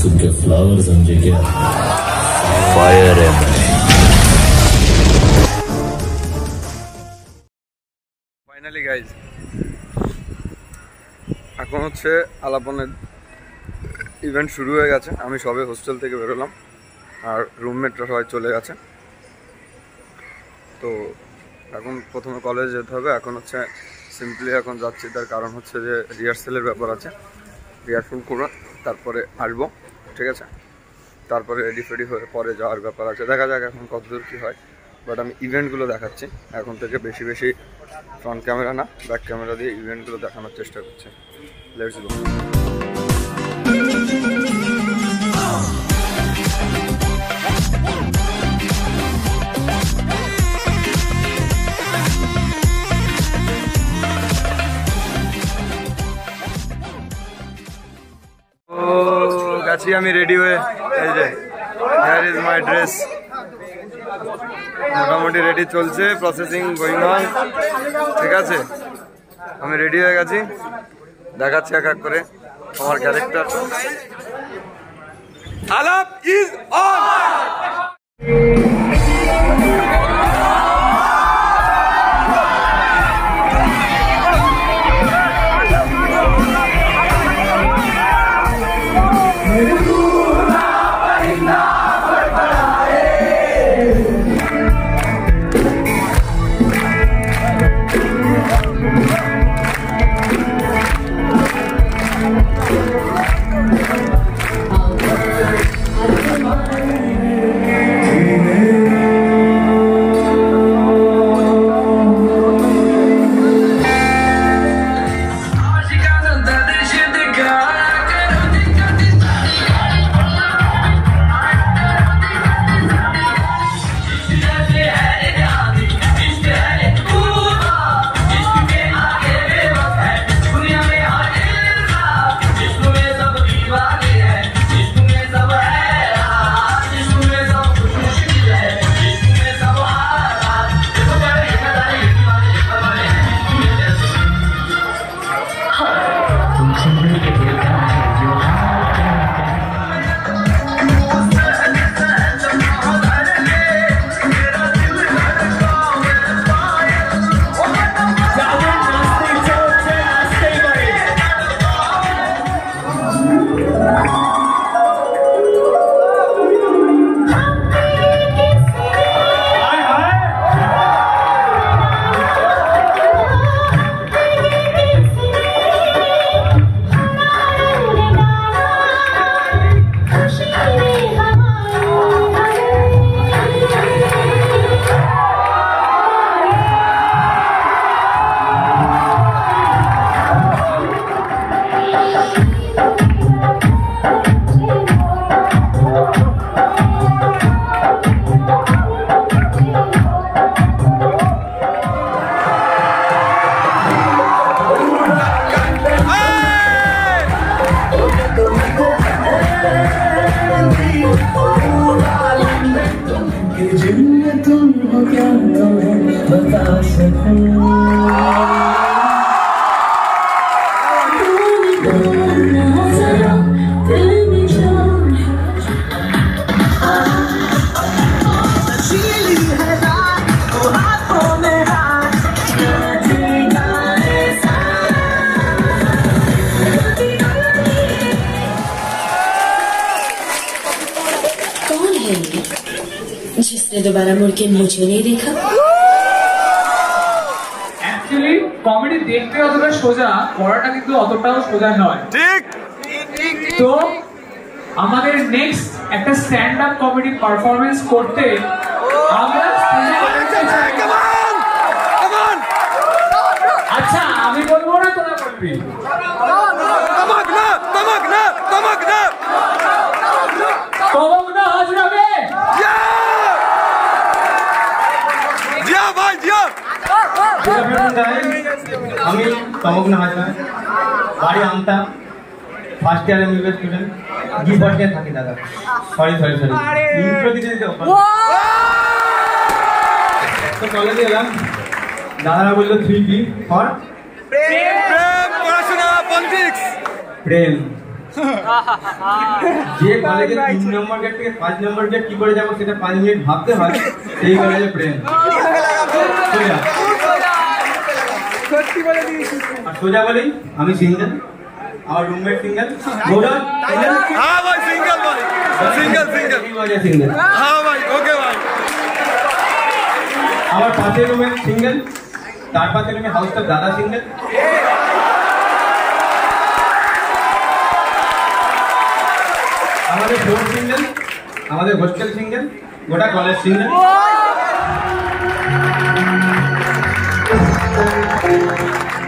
सुन के फ्लावर समझे क्या? फायर है मैं। ফাইনালি গাইজ এখন হচ্ছে আলাপনের ইভেন্ট শুরু হয়ে গেছে। আমি সবে হোস্টেল থেকে বেরোলাম আর রুমমেটরা সবাই চলে গেছে। তো এখন প্রথমে কলেজে যেতে হবে। এখন হচ্ছে সিম্পলি এখন যাচ্ছি, তার কারণ হচ্ছে যে রিহার্সেলের ব্যাপার আছে। রিহার্সেল করে তারপরে আসবো, ঠিক আছে? তারপরে রেডি ফেডি হয়ে পরে যাওয়ার ব্যাপার আছে। দেখা যাক এখন কতদূর কী হয়। বাট আমি ইভেন্টগুলো দেখাচ্ছি এখন থেকে, বেশি বেশি ফ্রন্ট ক্যামেরা না, ব্যাক ক্যামেরা দিয়ে ইভেন্টগুলো দেখানোর চেষ্টা করছি। Let's go. গেছি আমি রেডি হয়ে, এই যে হিয়ার ইজ মাই ড্রেস। মোটামুটি রেডি চলছে, প্রসেসিং গোয়িং অন, ঠিক আছে? আমি রেডি হয়ে গেছি, দেখাচ্ছি এক এক করে আমার ক্যারেক্টার। আলাপ ইজ অন। जिसने दोबारा मुड़ के मुझे नहीं देखा। एक्चुअली कॉमेडी देखते অতটা সোজা, পড়াটা কিন্তু অতটাও সোজা নয়। ঠিক। তো আমাদের নেক্সট একটা স্ট্যান্ড আপ কমেডি পারফরম্যান্স করতে আমরা আচ্ছা আমি বলবো না, তোরা বলবি। তমক না, তমক না, তমক না, তমক না হাজরাবে। আমি তমক না হাজরা, বাড়ি আমতা, ফার্স্ট ইয়ারে মিউজিক স্টুডেন্ট, গিফটে থাকি দাদা। সরি ইন্ট্রো দিতে দিতে তো কলেজে এলাম, দাদারা বললো 3P ফর প্রেম, পড়াশোনা, পলিটিক্স। প্রেম যে কলেজে 3 নম্বর গেট থেকে 5 নম্বর গেট কি করে যাবো সেটা 5 মিনিট ভাবতে হয়, সেই কলেজে প্রেম। আর সোজা বলেই আমি সিঙ্গেল, আমার রুমমেট সিঙ্গেল, গৌরব হ্যাঁ ভাই সিঙ্গেল ভাই, সিঙ্গেল সিঙ্গেল সিঙ্গেল, হ্যাঁ ভাই ওকে ভাই। আমার পাশের রুমে সিঙ্গেল, তার পাশের রুমে হাউসটার দাদা সিঙ্গেল। আমাদের ফ্লোর সিঙ্গেল, আমাদের হোস্টেল সিঙ্গেল, গোটা কলেজ সিঙ্গেল।